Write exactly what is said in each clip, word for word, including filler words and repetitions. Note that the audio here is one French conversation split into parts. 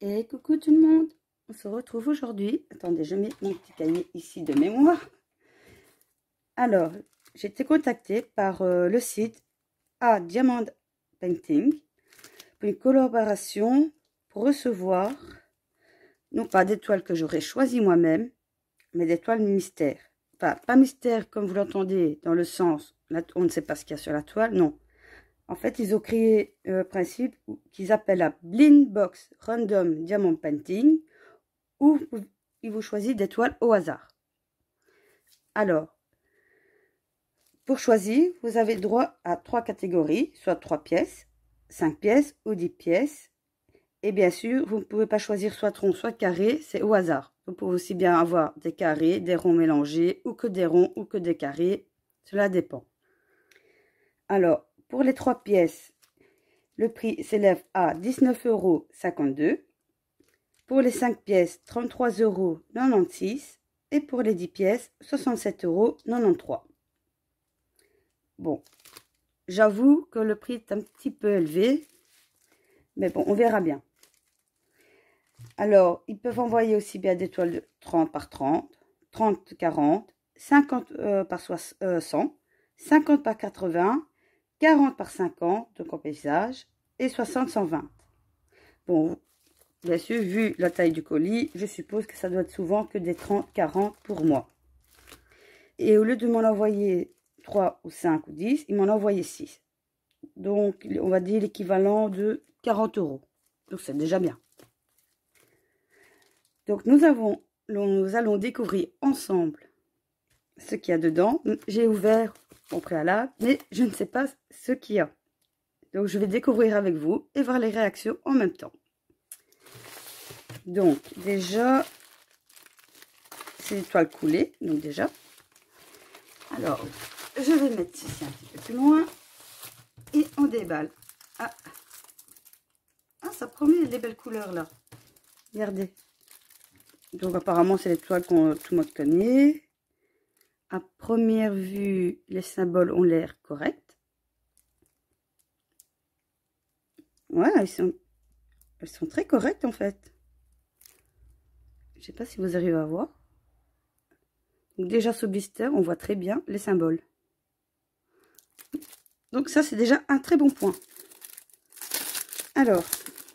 Et coucou tout le monde, on se retrouve aujourd'hui. Attendez, je mets mon petit cahier ici de mémoire. Alors, j'ai été contactée par euh, le site A Diamond Painting pour une collaboration pour recevoir, non pas des toiles que j'aurais choisies moi-même, mais des toiles mystères. Enfin, pas mystère comme vous l'entendez dans le sens, là, on ne sait pas ce qu'il y a sur la toile, non. En fait, ils ont créé un principe qu'ils appellent la Blind Box Random Diamond Painting, où ils vous choisissent des toiles au hasard. Alors, pour choisir, vous avez droit à trois catégories, soit trois pièces, cinq pièces ou dix pièces. Et bien sûr, vous ne pouvez pas choisir soit rond, soit carré, c'est au hasard. Vous pouvez aussi bien avoir des carrés, des ronds mélangés, ou que des ronds, ou que des carrés. Cela dépend. Alors, pour les trois pièces, le prix s'élève à dix-neuf euros cinquante-deux. Pour les cinq pièces, trente-trois euros quatre-vingt-seize. Et pour les dix pièces, soixante-sept euros quatre-vingt-treize. Bon, j'avoue que le prix est un petit peu élevé. Mais bon, on verra bien. Alors, ils peuvent envoyer aussi bien des toiles de trente par trente, trente par quarante, cinquante par cent, cinquante par quatre-vingts, quarante par cinquante, donc en paysage, et soixante par cent vingt. Bon, bien sûr, vu la taille du colis, je suppose que ça doit être souvent que des trente par quarante pour moi. Et au lieu de m'en envoyer trois ou cinq ou dix, ils m'en ont envoyé six. Donc, on va dire l'équivalent de quarante euros. Donc, c'est déjà bien. Donc, nous, avons, nous allons découvrir ensemble ce qu'il y a dedans. J'ai ouvert au préalable, mais je ne sais pas ce qu'il y a. Donc, je vais découvrir avec vous et voir les réactions en même temps. Donc, déjà, c'est des toiles coulées. Donc, déjà. Alors, je vais mettre ceci un petit peu plus loin. Et on déballe. Ah, ah ça promet les belles couleurs là. Regardez. Donc, apparemment, c'est les toiles qu'on tout le monde connaît. À première vue, les symboles ont l'air corrects. Ouais, ils sont, elles sont très correctes en fait. Je sais pas si vous arrivez à voir. Donc déjà ce blister, on voit très bien les symboles. Donc ça, c'est déjà un très bon point. Alors,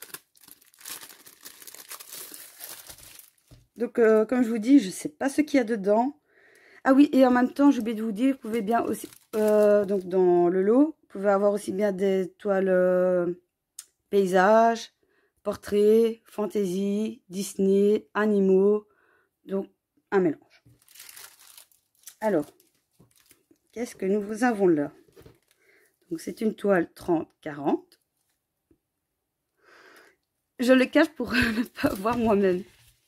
donc euh, comme je vous dis, je sais pas ce qu'il y a dedans. Ah oui, et en même temps, j'ai oublié de vous dire, vous pouvez bien aussi, euh, donc dans le lot, vous pouvez avoir aussi bien des toiles euh, paysages, portraits, fantasy, Disney, animaux, donc un mélange. Alors, qu'est-ce que nous avons là? Donc c'est une toile trente par quarante. Je le cache pour ne pas voir moi-même.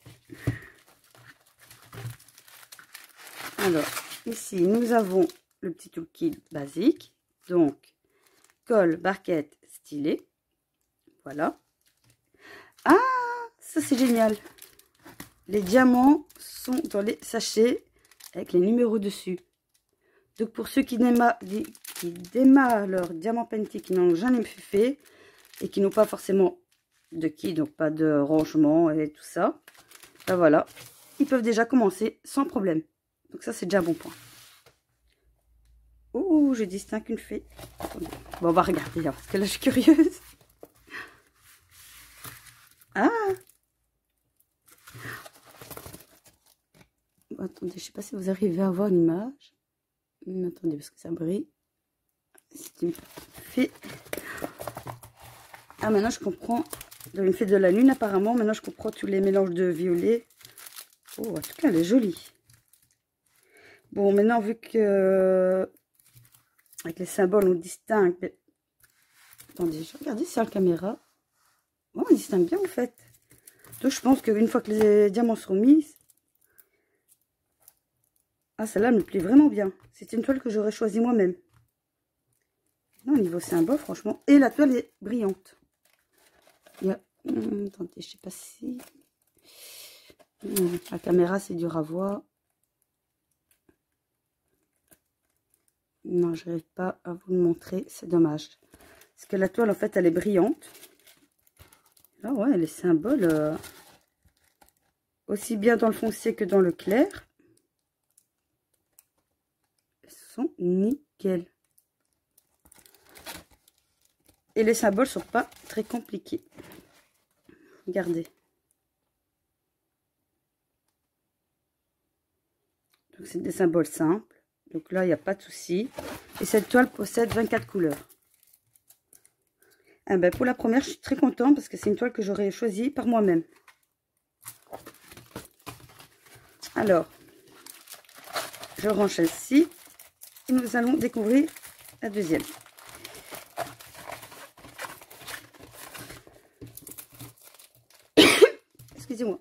Alors, ici, nous avons le petit toolkit basique. Donc, colle, barquette, stylet. Voilà. Ah, ça c'est génial. Les diamants sont dans les sachets avec les numéros dessus. Donc, pour ceux qui démarrent, qui démarrent leur diamant painting, qui n'ont jamais fait et qui n'ont pas forcément de kit, donc pas de rangement et tout ça, ben voilà, ils peuvent déjà commencer sans problème. Donc ça, c'est déjà un bon point. Oh, je distingue une fée. Attendez. Bon, on va regarder là, parce que là, je suis curieuse. Ah! Bon, attendez, je sais pas si vous arrivez à voir l'image. Attendez, parce que ça brille. C'est une fée. Ah, maintenant, je comprends. Dans une fée de la lune, apparemment. Maintenant, je comprends tous les mélanges de violet. Oh, en tout cas, elle est jolie. Bon, maintenant, vu que avec les symboles, on distingue. Attendez, je vais regarder sur la caméra. Bon, on distingue bien, en fait. Donc, je pense qu'une fois que les diamants seront mis. Ah, celle-là me plaît vraiment bien. C'est une toile que j'aurais choisie moi-même. Au niveau symbole, franchement. Et la toile est brillante. Il y a... Hum, attendez, je sais pas si... Hum, la caméra, c'est dur à voir. Non, je n'arrive pas à vous le montrer. C'est dommage. Parce que la toile, en fait, elle est brillante. Ah ouais, les symboles, euh, aussi bien dans le foncé que dans le clair, sont nickel. Et les symboles sont pas très compliqués. Regardez. Donc c'est des symboles simples. Donc là, il n'y a pas de souci. Et cette toile possède vingt-quatre couleurs. Ah ben, pour la première, je suis très contente parce que c'est une toile que j'aurais choisie par moi-même. Alors, je range celle-ci et nous allons découvrir la deuxième. Excusez-moi.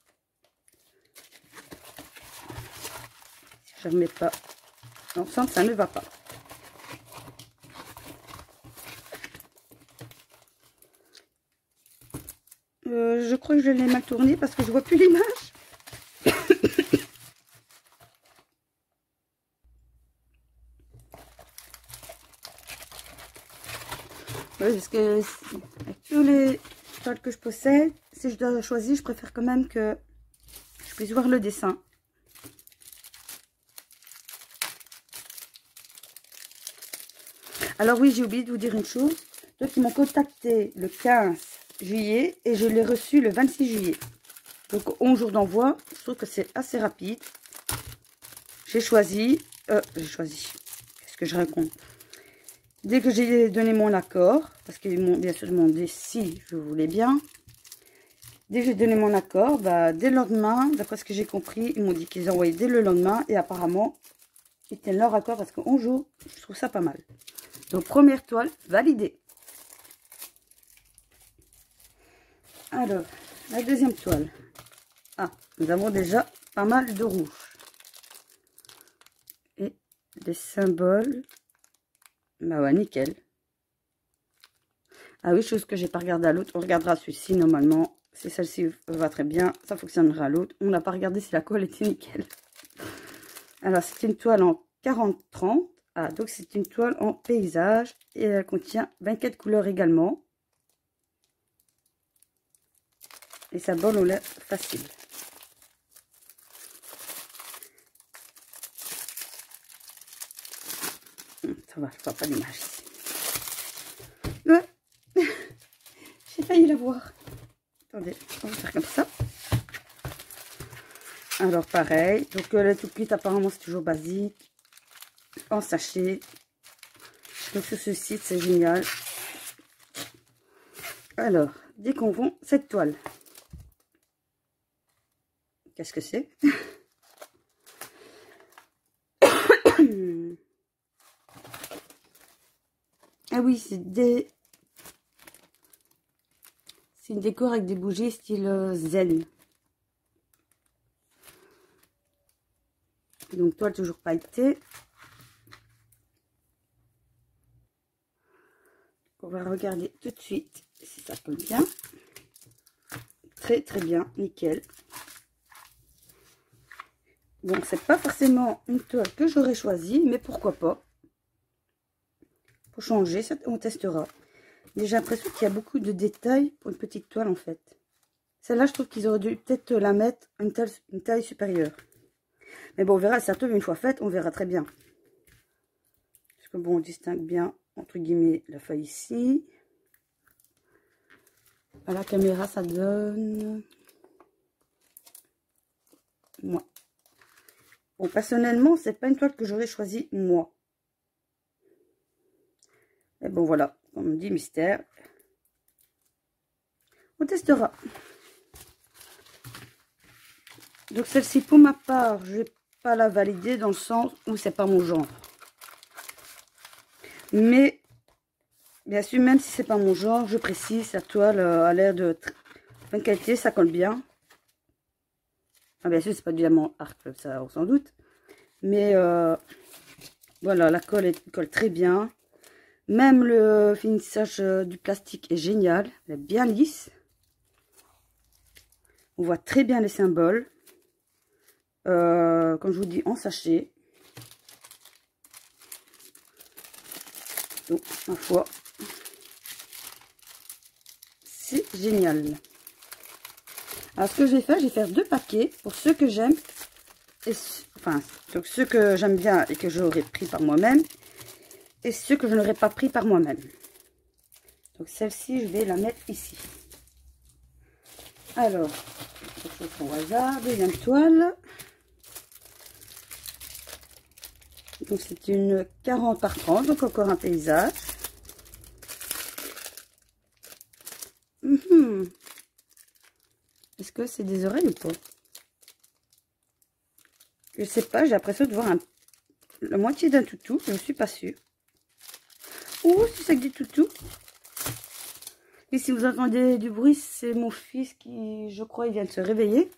Je ne remets pas ensemble, ça ne va pas. Euh, je crois que je l'ai mal tourné parce que je vois plus l'image. Oui, parce que avec tous les toiles que je possède, si je dois choisir, je préfère quand même que je puisse voir le dessin. Alors oui, j'ai oublié de vous dire une chose. Donc ils m'ont contacté le quinze juillet et je l'ai reçu le vingt-six juillet. Donc onze jours d'envoi, je trouve que c'est assez rapide. J'ai choisi, euh, j'ai choisi, qu'est-ce que je raconte? Dès que j'ai donné mon accord, parce qu'ils m'ont bien sûr demandé si je voulais bien. Dès que j'ai donné mon accord, bah, dès le lendemain, d'après ce que j'ai compris, ils m'ont dit qu'ils envoyaient dès le lendemain. Et apparemment, ils tiennent leur accord parce qu'en jour, je trouve ça pas mal. Donc première toile validée. Alors, la deuxième toile. Ah, nous avons déjà pas mal de rouge. Et les symboles. Bah ouais, nickel. Ah oui, chose que j'ai pas regardé à l'autre. On regardera celui-ci normalement. Si celle-ci va très bien, ça fonctionnera à l'autre. On n'a pas regardé si la colle était nickel. Alors, c'est une toile en quarante trente. Ah, donc c'est une toile en paysage. Et elle contient vingt-quatre couleurs également. Les symboles ont l'air faciles. Ça va, je vois pas l'image ici. Ouais. J'ai failli la voir. Attendez, on va faire comme ça. Alors pareil, donc euh, le tout kit apparemment c'est toujours basique. En sachet. Donc sur ce site c'est génial. Alors, découvrons cette toile. Qu'est-ce que c'est? Ah oui, c'est des... C'est une décor avec des bougies style zen. Donc toile toujours pailletée. On va regarder tout de suite si ça colle bien. Très très bien, nickel. Donc c'est pas forcément une toile que j'aurais choisie, mais pourquoi pas. Pour changer, ça, on testera. Mais j'ai l'impression qu'il y a beaucoup de détails pour une petite toile en fait. Celle-là, je trouve qu'ils auraient dû peut-être la mettre une taille, une taille supérieure. Mais bon, on verra, ça tombe une fois faite, on verra très bien. Parce que bon, on distingue bien, entre guillemets, la feuille ici. À la caméra, ça donne... Moi. Bon, personnellement, c'est pas une toile que j'aurais choisie moi. Mais bon, voilà, comme on dit, mystère. On testera. Donc celle-ci, pour ma part, je vais pas la valider dans le sens où c'est pas mon genre. Mais, bien sûr, même si c'est pas mon genre, je précise, la toile a l'air de bonne qualité, ça colle bien. Ah, bien sûr, c'est pas du diamant arc, ça sans doute. Mais euh, voilà, la colle, elle colle très bien. Même le finissage du plastique est génial. Elle est bien lisse. On voit très bien les symboles. Euh, comme je vous dis, en sachet. Donc, ma foi, c'est génial. Alors, ce que je vais faire, je vais faire deux paquets pour ceux que j'aime. Et enfin, ceux que j'aime bien et que j'aurais pris par moi-même. Et ceux que je n'aurais pas pris par moi-même. Donc, celle-ci, je vais la mettre ici. Alors, je fais au hasard, deuxième toile. Donc, c'est une quarante par trente, donc encore un paysage. Mmh. Est-ce que c'est des oreilles ou pas? Je sais pas, j'ai l'impression de voir un, la moitié d'un toutou, je ne suis pas sûre. Oh, c'est ça que dit toutou. Et si vous entendez du bruit, c'est mon fils qui, je crois, il vient de se réveiller.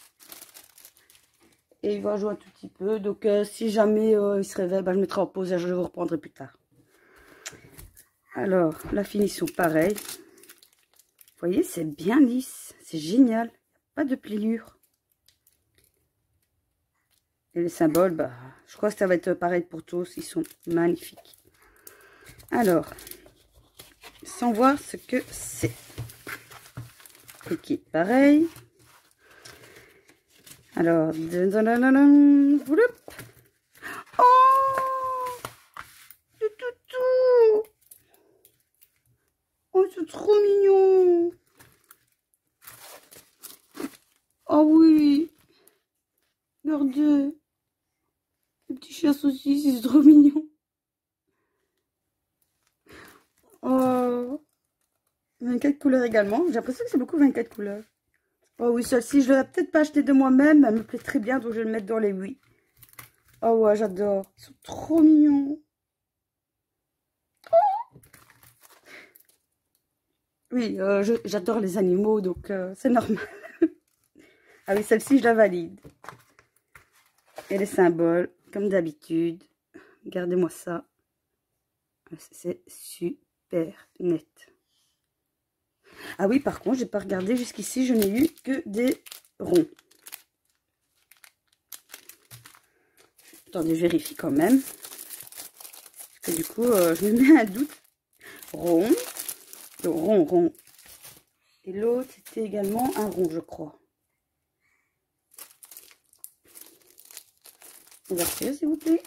Et il va jouer un tout petit peu. Donc, euh, si jamais euh, il se réveille, bah, je mettrai en pause et je vous reprendrai plus tard. Alors, la finition, pareil. Vous voyez, c'est bien lisse. C'est génial. Pas de pliure. Et les symboles, bah, je crois que ça va être pareil pour tous. Ils sont magnifiques. Alors, sans voir ce que c'est. Ok, pareil. Alors, oh, du toutou. Oh, c'est trop mignon. Oh oui. Regardez. Le petit chien saucisse, c'est trop mignon. Oh. vingt-quatre couleurs également. J'ai l'impression que c'est beaucoup vingt-quatre couleurs. Oh oui, celle-ci, je ne l'aurais peut-être pas acheté de moi-même. Elle me plaît très bien, donc je vais le mettre dans les oui. Oh ouais, j'adore. Ils sont trop mignons. Oh oui, euh, j'adore les animaux, donc euh, c'est normal. Ah oui, celle-ci, je la valide. Et les symboles, comme d'habitude. Regardez-moi ça. C'est super net. Ah oui, par contre, j'ai pas regardé jusqu'ici, je n'ai eu que des ronds. Attendez, je vérifie quand même. Parce que du coup, euh, je me mets un doute. Rond. Donc, rond, rond. Et l'autre, c'était également un rond, je crois. Ouverture, s'il vous plaît.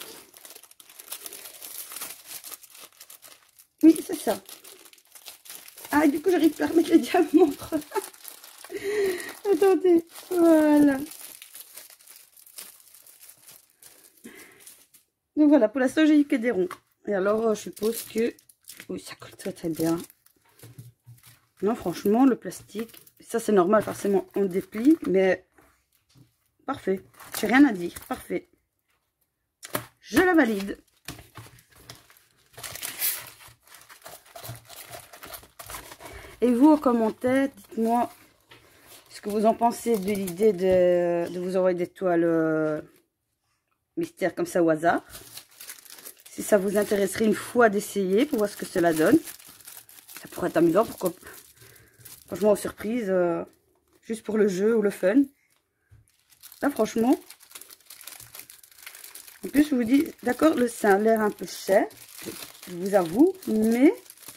Oui, c'est ça. Ah, du coup, j'arrive plus à remettre le diamant. Attendez, voilà. Donc voilà, pour l'instant, j'ai eu que des ronds. Et alors, je suppose que... Oui, ça colle très très bien. Non, franchement, le plastique, ça c'est normal, forcément, on déplie, mais parfait. J'ai rien à dire, parfait. Je la valide. Et vous, en commentaire, dites-moi ce que vous en pensez de l'idée de, de vous envoyer des toiles euh, mystères comme ça au hasard. Si ça vous intéresserait une fois d'essayer pour voir ce que cela donne. Ça pourrait être amusant, pourquoi pas. Franchement, aux surprises, euh, juste pour le jeu ou le fun. Là, franchement. En plus, je vous dis, d'accord, le ça a l'air un peu cher, je vous avoue, mais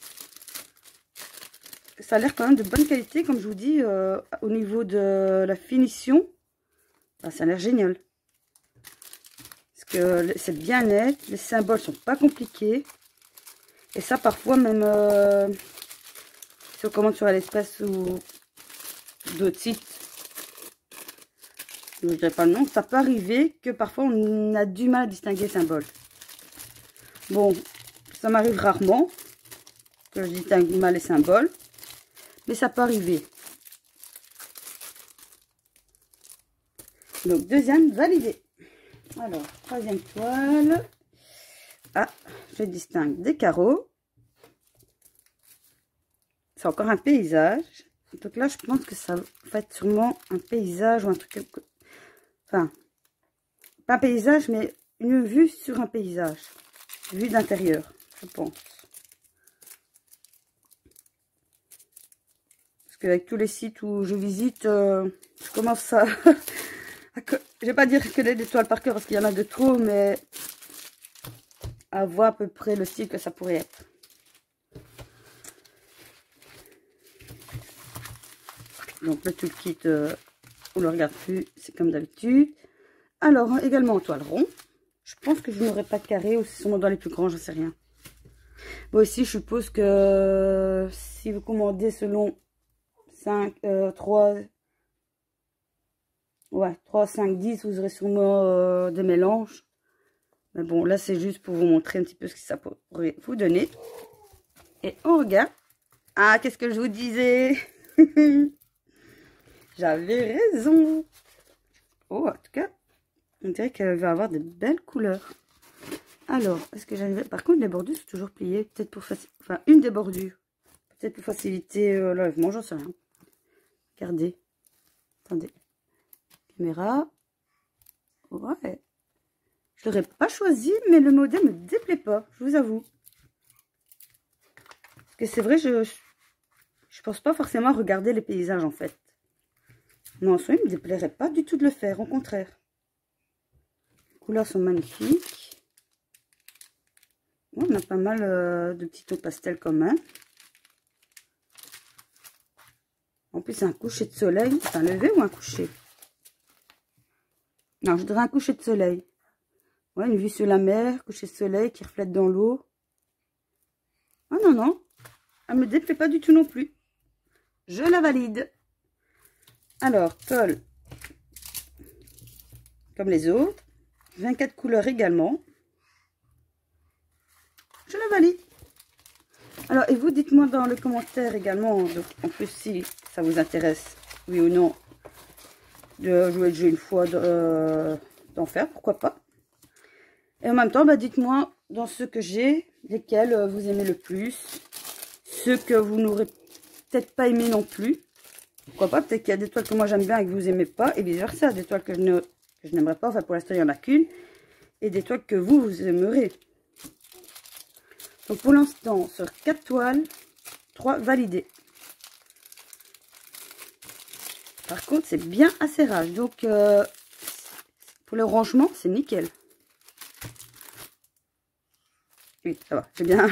ça a l'air quand même de bonne qualité, comme je vous dis, euh, au niveau de la finition, bah, ça a l'air génial. Parce que c'est bien net, les symboles sont pas compliqués. Et ça, parfois, même euh, si on commande sur AliExpress ou d'autres sites, je ne dirais pas le nom, ça peut arriver que parfois on a du mal à distinguer les symboles. Bon, ça m'arrive rarement que je distingue mal les symboles, mais ça peut arriver. Donc, deuxième validé. Alors, troisième toile. Ah, je distingue des carreaux. C'est encore un paysage. Donc là, je pense que ça va être sûrement un paysage ou un truc... Enfin, pas un paysage, mais une vue sur un paysage. Vue d'intérieur, je pense. Parce qu'avec tous les sites où je visite, euh, je commence à... je vais pas dire que des toiles par cœur, parce qu'il y en a de trop, mais... à voir à peu près le style que ça pourrait être. Donc le toolkit, euh, on le regarde plus, c'est comme d'habitude. Alors, également en toile rond. Je pense que je n'aurai pas de carré, ou c'est sûrement dans les plus grands, je sais rien. Bon, ici, je suppose que si vous commandez selon cinq, euh, trois, ouais, trois, cinq, dix, vous aurez sûrement euh, des mélanges. Mais bon, là, c'est juste pour vous montrer un petit peu ce que ça pourrait vous donner. Et on regarde. Ah, qu'est-ce que je vous disais? J'avais raison. Oh, en tout cas, on dirait qu'elle va avoir de belles couleurs. Alors, est-ce que j'arrive... Par contre, les bordures sont toujours pliées. Peut-être pour faciliter... Enfin, une des bordures. Peut-être pour faciliter euh, l'enlèvement, j'en sais rien. Regardez. Attendez. Caméra. Ouais. Je l'aurais pas choisi, mais le modèle me déplaît pas, je vous avoue. Parce que c'est vrai, je... Je pense pas forcément regarder les paysages, en fait. Mais en soi, il me déplairait pas du tout de le faire, au contraire. Les couleurs sont magnifiques. On a pas mal euh, de petits tons pastels quand même. En plus, c'est un coucher de soleil. C'est un lever ou un coucher? Non, je dirais un coucher de soleil. Ouais, une vue sur la mer, coucher de soleil qui reflète dans l'eau. Ah non, non. Elle me déplaît pas du tout non plus. Je la valide. Alors, colle. Comme les autres. vingt-quatre couleurs également. Je la valide. Alors, et vous, dites-moi dans le commentaire également, donc, en plus, si ça vous intéresse, oui ou non, de jouer le jeu une fois, d'en euh, faire, pourquoi pas. Et en même temps, bah, dites-moi dans ceux que j'ai, lesquels vous aimez le plus, ceux que vous n'aurez peut-être pas aimé non plus. Pourquoi pas, peut-être qu'il y a des toiles que moi j'aime bien et que vous n'aimez pas, et vice versa, des toiles que je ne, que je n'aimerais pas, enfin pour l'instant il n'y en a qu'une, et des toiles que vous, vous aimerez. Donc pour l'instant, sur quatre toiles, trois validées. Par contre, c'est bien acérage. Donc euh, pour le rangement, c'est nickel. Oui, ça va, c'est bien.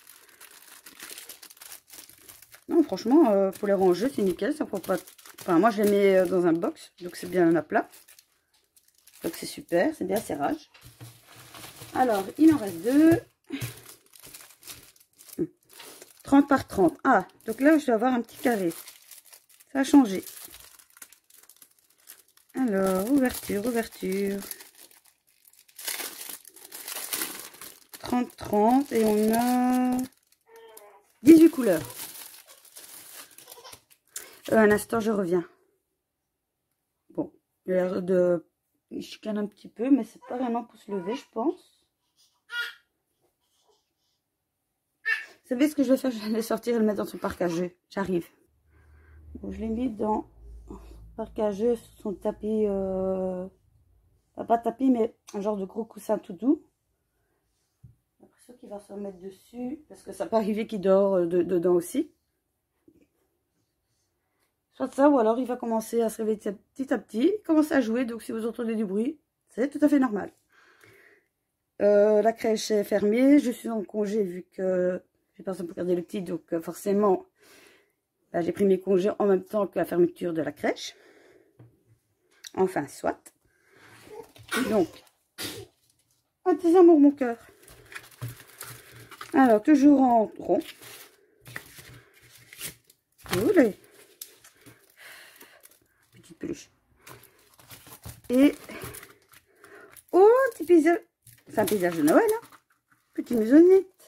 Non, franchement, euh, pour les ranger, c'est nickel. Ça prend pas... Enfin, moi, je les mets dans un box, donc c'est bien à plat. Donc c'est super, c'est bien serrage. Alors, il en reste deux. trente par trente. Ah, donc là, je dois avoir un petit carré. Ça a changé. Alors, ouverture, ouverture. trente, trente. Et on a dix-huit couleurs. Euh, un instant, je reviens. Bon, il a l'air de... Il chicane un petit peu, mais c'est pas vraiment pour se lever, je pense. Vous savez ce que je vais faire? Je vais le sortir et le mettre dans son parc à jeux. J'arrive. Bon, je l'ai mis dans le parc à jeux, son tapis... Euh... Enfin, pas tapis, mais un genre de gros coussin tout doux. J'ai l'impression qu'il va se remettre dessus, parce que ça peut arriver qu'il dort de, dedans aussi. Soit ça, ou alors il va commencer à se réveiller petit à petit, commencer à jouer. Donc si vous entendez du bruit, c'est tout à fait normal. Euh, la crèche est fermée, je suis en congé vu que j'ai personne pour garder le petit. Donc euh, forcément, bah, j'ai pris mes congés en même temps que la fermeture de la crèche. Enfin, soit. Donc, un tes amours, mon cœur. Alors, toujours en rond. Oulé. Petite peluche. Et, oh, un petit paysage. C'est un paysage de Noël, hein. Petite maisonnette.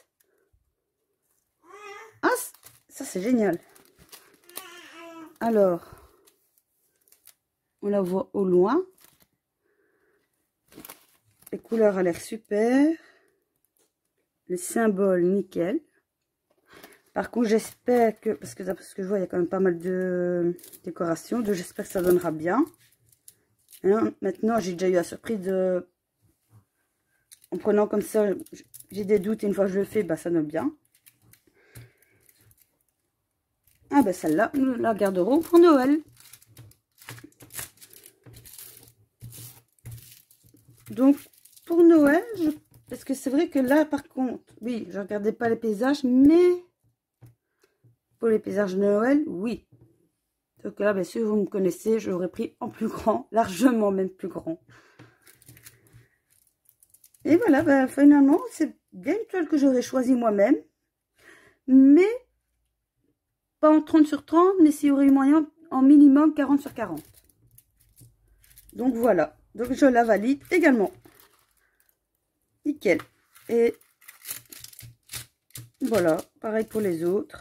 Ah, ça c'est génial. Alors, on la voit au loin. Les couleurs ont l'air super. Les symboles, nickel. Par contre, j'espère que, parce que d'après ce que je vois, il y a quand même pas mal de décorations. Donc, j'espère que ça donnera bien. Hein, maintenant, j'ai déjà eu la surprise de... En prenant comme ça, j'ai des doutes. Et une fois que je le fais, bah, ça donne bien. Ah, ben celle-là, nous la garderons pour Noël. Donc, pour Noël, je... parce que c'est vrai que là, par contre, oui, je ne regardais pas les paysages, mais pour les paysages de Noël, oui. Donc là, bien sûr, vous me connaissez, je l'aurais pris en plus grand, largement même plus grand. Et voilà, ben, finalement, c'est bien une toile que j'aurais choisi moi-même. Mais pas en trente sur trente, mais s'il y aurait eu moyen en minimum quarante sur quarante. Donc voilà, donc je la valide également. Nickel. Et voilà, pareil pour les autres.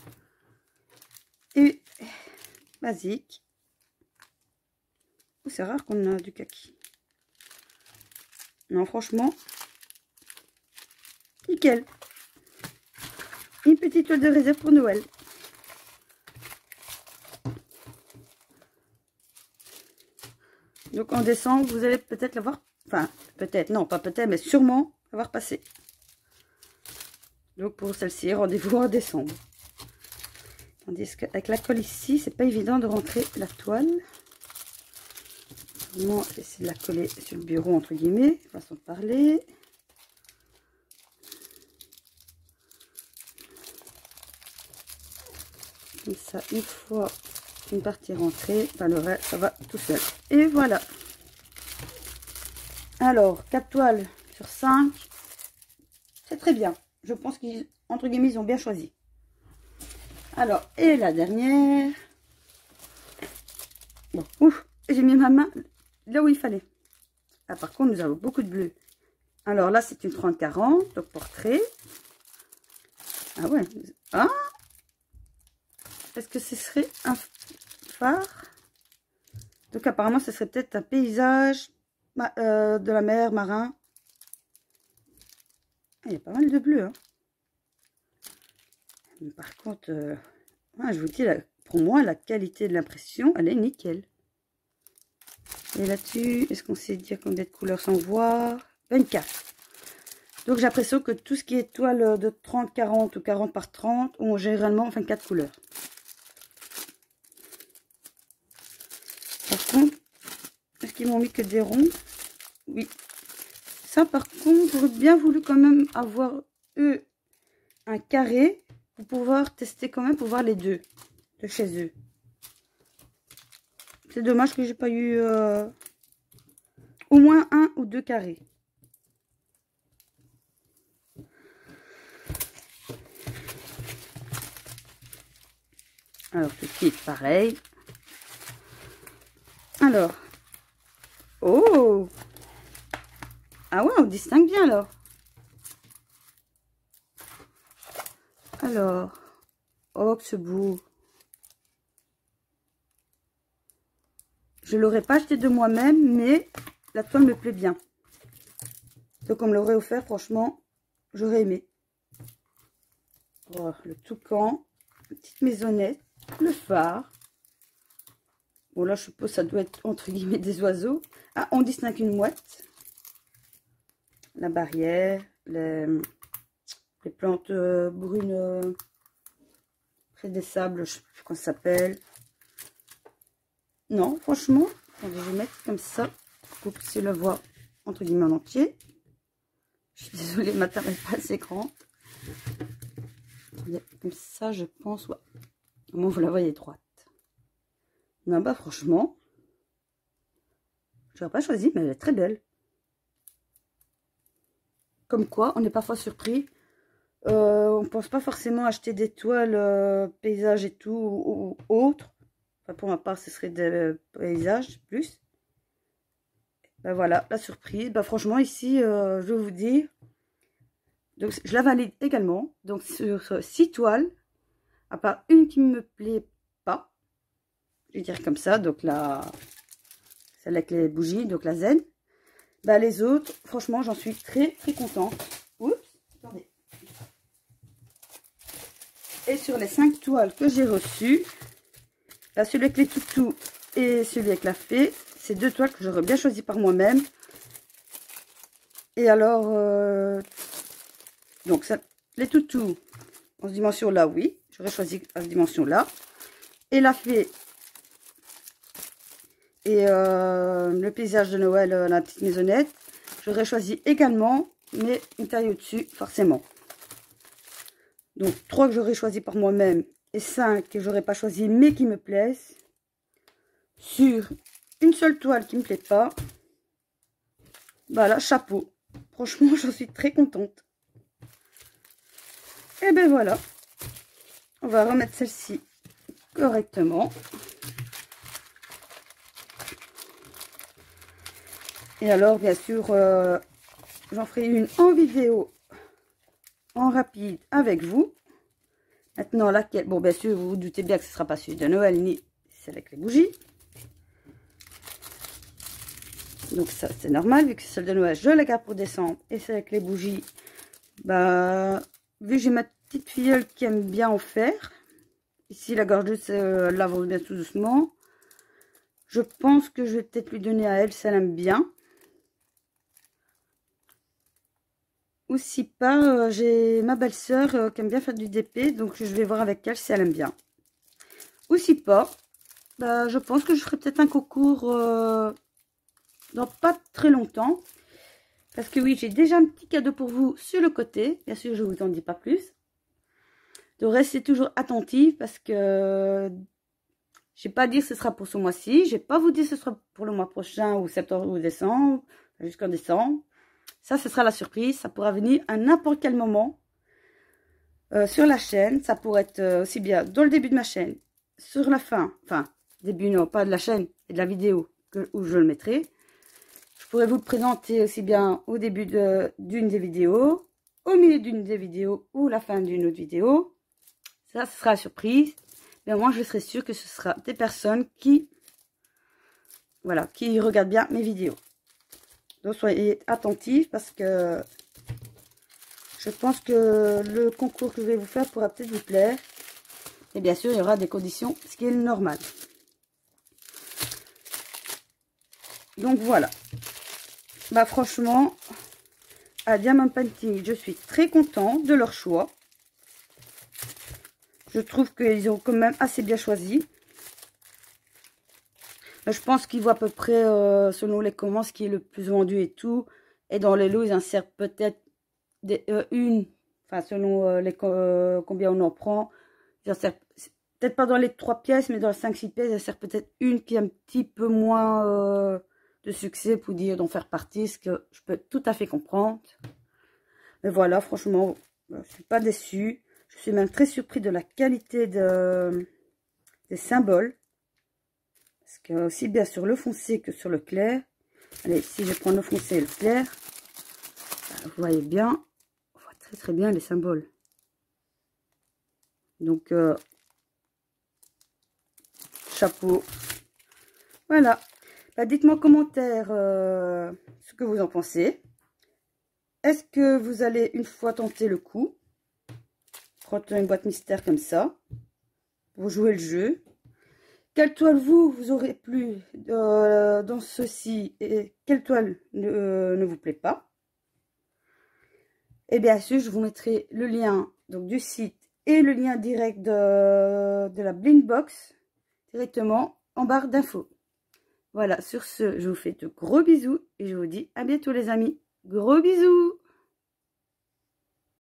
Et basique. C'est rare qu'on a du kaki. Non, franchement, nickel. Une petite toile de réserve pour Noël. Donc en décembre, vous allez peut-être l'avoir, enfin peut-être, non pas peut-être, mais sûrement l'avoir passé. Donc pour celle-ci, rendez-vous en décembre. Tandis qu'avec la colle ici, c'est pas évident de rentrer la toile. Vraiment, essayer de la coller sur le bureau entre guillemets, façon de parler. Comme ça, une fois une partie rentrée, ben le reste, ça va tout seul. Et voilà. Alors, quatre toiles sur cinq, c'est très bien. Je pense qu'ils, entre guillemets, ils ont bien choisi. Alors, et la dernière. Bon, ouf, j'ai mis ma main là où il fallait. Ah, par contre, nous avons beaucoup de bleu. Alors là, c'est une trente quarante, donc portrait. Ah ouais. Ah, est-ce que ce serait un phare? Donc apparemment, ce serait peut-être un paysage euh, de la mer, marin. Ah, il y a pas mal de bleu. Hein. Mais par contre, euh, ouais, je vous dis, là, pour moi, la qualité de l'impression, elle est nickel. Et là-dessus, est-ce qu'on sait dire combien de couleurs sans voir? vingt-quatre. Donc j'ai l'impression que tout ce qui est toile de trente, quarante ou quarante par trente ont généralement vingt-quatre couleurs. Par contre, est-ce qu'ils m'ont mis que des ronds? Oui. Ça par contre, j'aurais bien voulu quand même avoir eux un carré pour pouvoir tester quand même pour voir les deux de chez eux. C'est dommage que j'ai pas eu euh, au moins un ou deux carrés. Alors, tout de suite, pareil. Alors. Oh! Ah ouais, on distingue bien alors. Alors. Oh, que ce beau. Je ne l'aurais pas acheté de moi-même, mais la toile me plaît bien. Donc, on me l'aurait offert, franchement, j'aurais aimé. Oh, le toucan, la petite maisonnette, le phare. Bon, là, je suppose que ça doit être entre guillemets des oiseaux. Ah, on distingue une mouette. La barrière, les, les plantes euh, brunes euh, près des sables, je ne sais plus comment ça s'appelle. Non, franchement, attendez, je vais mettre comme ça pour que vous puissiez le voir entre guillemets en entier. Je suis désolée, ma table n'est pas assez grande. Comme ça, je pense, ouais. Comment vous la voyez droite? Non, bah franchement, je n'aurais pas choisi, mais elle est très belle. Comme quoi, on est parfois surpris. Euh, on ne pense pas forcément acheter des toiles euh, paysages et tout, ou, ou autres. Enfin, pour ma part, ce serait des euh, paysages plus. Ben voilà, la surprise. Ben franchement, ici, euh, je vais vous dire. Donc, je la valide également. Donc, sur six toiles, à part une qui ne me plaît pas. Je vais dire comme ça. Donc, la, celle avec les bougies, donc la zen. Ben, les autres, franchement, j'en suis très, très contente. Oups, attendez. Et sur les cinq toiles que j'ai reçues, là, celui avec les toutous et celui avec la fée, c'est deux toiles que j'aurais bien choisi par moi-même. Et alors, euh, donc ça, les toutous en ce dimension là, oui, j'aurais choisi à cette dimension là. Et la fée et euh, le paysage de Noël, euh, la petite maisonnette, j'aurais choisi également, mais une taille au-dessus, forcément. Donc trois que j'aurais choisi par moi-même et cinq que j'aurais pas choisi mais qui me plaisent. sur une seule toile qui me plaît pas. Voilà, chapeau. Franchement, j'en suis très contente. Et ben voilà. On va remettre celle-ci correctement. Et alors, bien sûr, euh, j'en ferai une en vidéo, en rapide avec vous. Maintenant, laquelle, bon, bien sûr, vous vous doutez bien que ce ne sera pas celui de Noël, ni celle avec les bougies. Donc ça, c'est normal, vu que celle de Noël, je la garde pour décembre. Et celle avec les bougies, bah, vu que j'ai ma petite filleule qui aime bien en faire. Ici, la gorgeuse, euh, elle l'avance bien tout doucement. Je pense que je vais peut-être lui donner à elle, si elle aime bien. Ou si pas, euh, j'ai ma belle-sœur euh, qui aime bien faire du D P, donc je vais voir avec elle si elle aime bien. Ou si pas, bah, je pense que je ferai peut-être un concours euh, dans pas très longtemps. Parce que oui, j'ai déjà un petit cadeau pour vous sur le côté. Bien sûr, je ne vous en dis pas plus. De rester toujours attentif parce que je n'ai pas dit que ce sera pour ce mois-ci. Je n'ai pas vous dire que ce sera pour le mois prochain ou septembre ou décembre, jusqu'en décembre. Ça, ce sera la surprise. Ça pourra venir à n'importe quel moment euh, sur la chaîne. Ça pourrait être euh, aussi bien dans le début de ma chaîne, sur la fin, enfin, début non, pas de la chaîne et de la vidéo que, où je le mettrai. Je pourrais vous le présenter aussi bien au début d'une des vidéos, au milieu d'une des vidéos ou la fin d'une autre vidéo. Ça, ce sera la surprise. Mais moi, je serai sûre que ce sera des personnes qui, voilà, qui regardent bien mes vidéos. Donc, soyez attentifs parce que je pense que le concours que je vais vous faire pourra peut-être vous plaire. Et bien sûr, il y aura des conditions, ce qui est normal. Donc, voilà. Bah, franchement, à Diamond Painting, je suis très contente de leur choix. Je trouve qu'ils ont quand même assez bien choisi. Je pense qu'ils voient à peu près, euh, selon les commandes, ce qui est le plus vendu et tout. Et dans les lots, ils insèrent peut-être euh, une, enfin selon euh, les, euh, combien on en prend. Ils insèrent peut-être pas dans les trois pièces, mais dans les cinq six pièces, ils insèrent peut-être une qui est un petit peu moins euh, de succès pour dire d'en faire partie, ce que je peux tout à fait comprendre. Mais voilà, franchement, je ne suis pas déçue. Je suis même très surpris de la qualité de, des symboles. Parce que aussi bien sur le foncé que sur le clair. Allez, si je prends le foncé et le clair, vous voyez bien, on voit très très bien les symboles. Donc, euh, chapeau. Voilà. Bah, dites-moi en commentaire euh, ce que vous en pensez. Est-ce que vous allez une fois tenter le coup, prendre une boîte mystère comme ça, pour jouer le jeu? Quelle toile vous, vous aurez plu euh, dans ceci et quelle toile ne, euh, ne vous plaît pas? Et bien sûr, je vous mettrai le lien donc, du site et le lien direct de, de la Blinkbox directement en barre d'infos. Voilà, sur ce, je vous fais de gros bisous et je vous dis à bientôt les amis. Gros bisous!